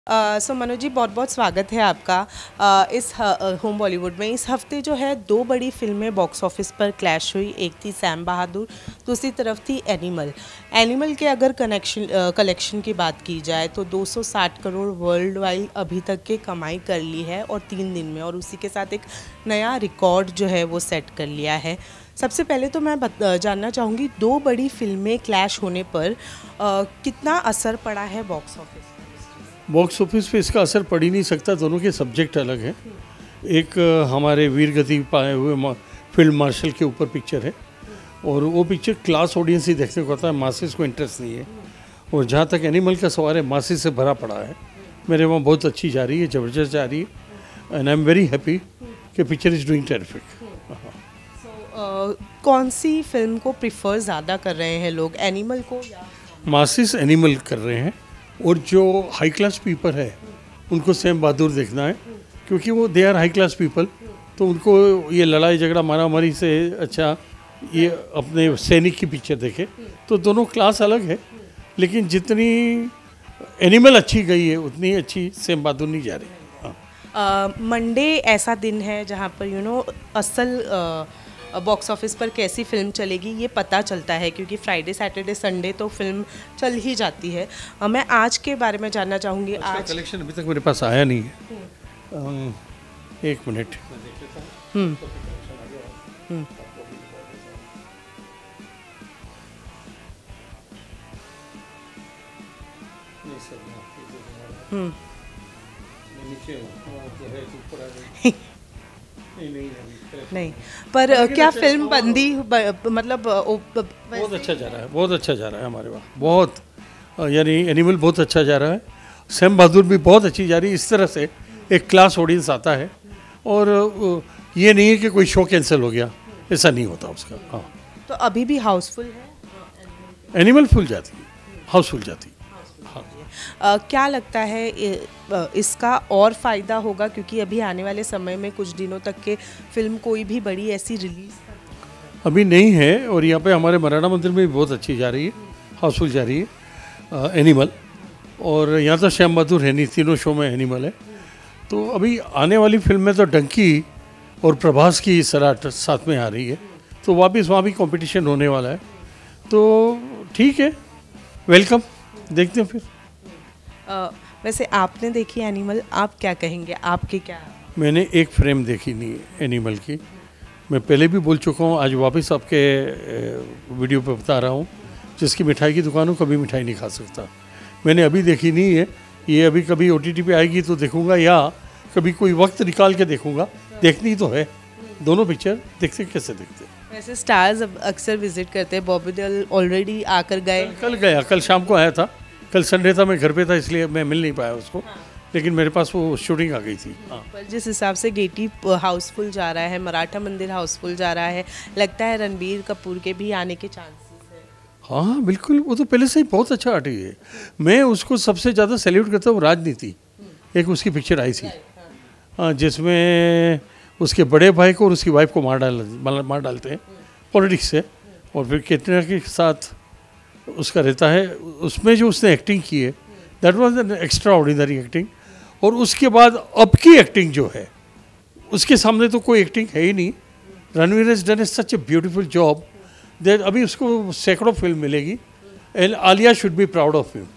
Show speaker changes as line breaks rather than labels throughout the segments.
सो मनोज जी, बहुत बहुत स्वागत है आपका इस होम बॉलीवुड में। इस हफ्ते जो है दो बड़ी फिल्में बॉक्स ऑफिस पर क्लैश हुई। एक थी सैम बहादुर, दूसरी तरफ थी एनिमल। एनिमल के अगर कलेक्शन की बात की जाए तो 260 करोड़ वर्ल्ड वाइड अभी तक के कमाई कर ली है और 3 दिन में, और उसी के साथ एक नया रिकॉर्ड जो है वो सेट कर लिया है। सबसे पहले तो मैं जानना चाहूँगी, दो बड़ी फिल्में क्लैश होने पर कितना असर पड़ा है बॉक्स ऑफिस?
बॉक्स ऑफिस पे इसका असर पड़ ही नहीं सकता, दोनों के सब्जेक्ट अलग हैं। एक हमारे वीर गति पाए हुए फील्ड मार्शल के ऊपर पिक्चर है और वो पिक्चर क्लास ऑडियंस ही देखने को आता है, मासेस को इंटरेस्ट नहीं है। और जहाँ तक एनिमल का सवाल है, मासेस से भरा पड़ा है। मेरे वहाँ बहुत अच्छी जा रही है, ज़बरदस्त जा रही है and I am very happy कि पिक्चर इज़ डूइंग टेरिफिक।
कौन सी फिल्म को प्रिफर ज़्यादा कर रहे हैं लोग, एनिमल को या?
मासेस एनिमल कर रहे हैं और जो हाई क्लास पीपल है उनको सैम बहादुर देखना है, क्योंकि वो they are high class people. तो उनको ये लड़ाई झगड़ा मारा मारी से अच्छा ये अपने सैनिक की पिक्चर देखे। तो दोनों क्लास अलग है, लेकिन जितनी एनिमल अच्छी गई है उतनी अच्छी सैम बहादुर नहीं जा रही।
मंडे ऐसा दिन है जहाँ पर असल बॉक्स ऑफिस पर कैसी फिल्म चलेगी ये पता चलता है, क्योंकि फ्राइडे सैटरडे संडे तो फिल्म चल ही जाती है। मैं आज के बारे में जानना चाहूँगी। आज
कलेक्शन अभी तक मेरे पास आया नहीं है। एक मिनट।
नहीं, पर क्या फिल्म बंदी मतलब
बहुत अच्छा जा रहा है, बहुत अच्छा जा रहा है हमारे वहाँ, बहुत यानी एनिमल बहुत अच्छा जा रहा है। सैम बहादुर भी बहुत अच्छी जा रही है। इस तरह से एक क्लास ऑडियंस आता है और ये नहीं है कि कोई शो कैंसिल हो गया, ऐसा नहीं होता उसका। हाँ,
तो अभी भी हाउसफुल है?
एनिमल फुल जाती है, हाउसफुल जाती है।
क्या लगता है इसका और फ़ायदा होगा, क्योंकि अभी आने वाले समय में कुछ दिनों तक के फिल्म कोई भी बड़ी ऐसी रिलीज
अभी नहीं है, और यहाँ पे हमारे मराठा मंदिर में भी बहुत अच्छी जा रही है, हाउसफुल जा रही है एनिमल। और यहाँ तो श्याम बहादुर है नहीं, तीनों शो में एनिमल है। तो अभी आने वाली फिल्म में तो डंकी और प्रभास की सराहट साथ में आ रही है, तो वापस वहाँ भी कंपटीशन होने वाला है। तो ठीक है, वेलकम, देखते हैं फिर।
वैसे आपने देखी एनिमल, आप क्या कहेंगे, आपके क्या?
मैंने एक फ्रेम देखी नहीं एनिमल की, मैं पहले भी बोल चुका हूँ, आज वापस आपके वीडियो पे बता रहा हूँ। जिसकी मिठाई की दुकान हो कभी मिठाई नहीं खा सकता। मैंने अभी देखी नहीं है, ये अभी कभी OTT पे आएगी तो देखूँगा, या कभी कोई वक्त निकाल के देखूँगा। देखनी तो है, दोनों पिक्चर देखते कैसे देखते।
वैसे स्टार्स अक्सर विजिट करते हैं, बॉबी देओल ऑलरेडी आकर गए।
कल गया, कल शाम को आया था, कल संडे था, मैं घर पे था इसलिए मैं मिल नहीं पाया उसको। लेकिन मेरे पास वो शूटिंग आ गई थी।
पर जिस हिसाब से गेटी हाउसफुल जा रहा है, मराठा मंदिर हाउसफुल जा रहा है, लगता है रणबीर कपूर के भी आने के चांसेस है।
हाँ बिल्कुल, वो तो पहले से ही बहुत अच्छा आर्टिस्ट है। मैं उसको सबसे ज़्यादा सैल्यूट करता हूँ राजनीति। एक उसकी पिक्चर आई थी जिसमें उसके बड़े भाई को और उसकी वाइफ को मार डालते हैं पॉलिटिक्स से, और फिर कैटरीना के साथ उसका रहता है। उसमें जो उसने एक्टिंग की है, that was an extraordinary acting. और उसके बाद अब की एक्टिंग जो है, उसके सामने तो कोई एक्टिंग है ही नहीं। Ranveer has done such a beautiful job that अभी उसको सैकड़ों फिल्म मिलेगी and Alia should be proud of him.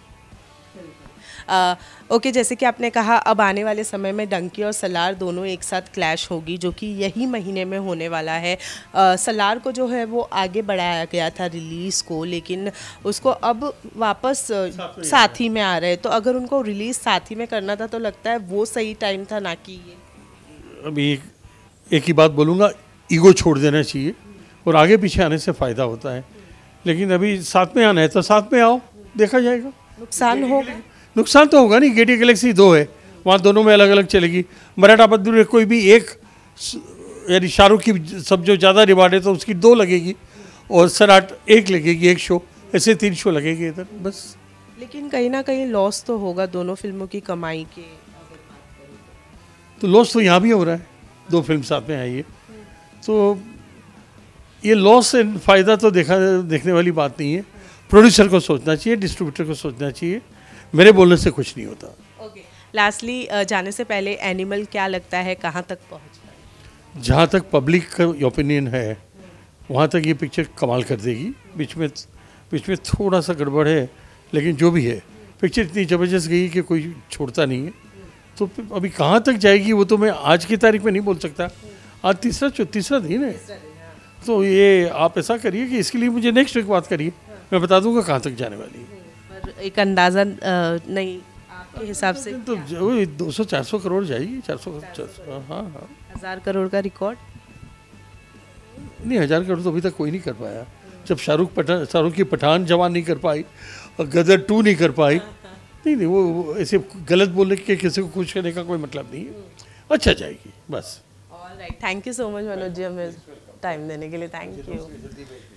Okay, जैसे कि आपने कहा, अब आने वाले समय में डंकी और सलार दोनों एक साथ क्लैश होगी, जो कि यही महीने में होने वाला है। सलार को जो है वो आगे बढ़ाया गया था रिलीज़ को, लेकिन उसको अब वापस साथ ही में आ रहे हैं। तो अगर उनको रिलीज़ साथ ही में करना था तो लगता है वो सही टाइम था, ना कि ये।
अभी एक ही बात बोलूँगा, ईगो छोड़ देना चाहिए और आगे पीछे आने से फ़ायदा होता है। लेकिन अभी साथ में आना है तो साथ में आओ, देखा जाएगा।
नुकसान होगा?
नुकसान तो होगा नहीं, गेटी गैलेक्सी 2 है, वहाँ दोनों में अलग अलग चलेगी। मराठा मंदिर में कोई भी एक, यानी शाहरुख की सब जो ज़्यादा रिवार्ड है तो उसकी 2 लगेगी, और सराट 1 लगेगी, 1 शो, ऐसे 3 शो लगेंगे इधर बस।
लेकिन कहीं ना कहीं लॉस तो होगा दोनों फिल्मों की कमाई के।
तो लॉस तो यहाँ भी हो रहा है, 2 फिल्म साथ में आई है, तो ये लॉस से फ़ायदा तो देखने वाली बात नहीं है। प्रोड्यूसर को सोचना चाहिए, डिस्ट्रीब्यूटर को सोचना चाहिए, मेरे बोलने से कुछ नहीं होता।
ओके। लास्टली जाने से पहले एनिमल क्या लगता है कहाँ तक पहुँच पाए?
जहाँ तक पब्लिक का ओपिनियन है वहाँ तक ये पिक्चर कमाल कर देगी। बीच में थोड़ा सा गड़बड़ है, लेकिन जो भी है पिक्चर इतनी ज़बरदस्त गई कि कोई छोड़ता नहीं है। तो अभी कहाँ तक जाएगी वो तो मैं आज की तारीख में नहीं बोल सकता। आज तीसरा दिन है, तो ये आप ऐसा करिए कि इसके लिए मुझे नेक्स्ट वीक बात करिए, मैं बता दूंगा कहाँ तक जाने वाली है।
पर एक अंदाज़ा नहीं आपके हिसाब से?
तो 200-400 करोड़ जाएगी। 400। हाँ हाँ।
1000 करोड़ का रिकॉर्ड?
नहीं, 1000 करोड़ तो अभी तक कोई नहीं कर पाया। जब शाहरुख की पठान जवान नहीं कर पाई और गदर 2 नहीं कर पाई। नहीं, वो ऐसे गलत बोलने के किसी को खुश करने का कोई मतलब नहीं है। अच्छा जाएगी बस।
All right, thank you so much Manoj ji हमें टाइम देने के लिए। Thank you.